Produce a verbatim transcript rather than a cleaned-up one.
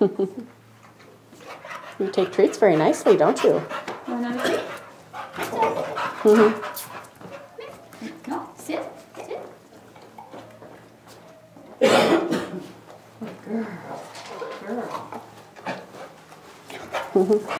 You take treats very nicely, don't you? Want another treat? Mm-hmm. No, sit, sit. Good girl. Good girl. Mm-hmm.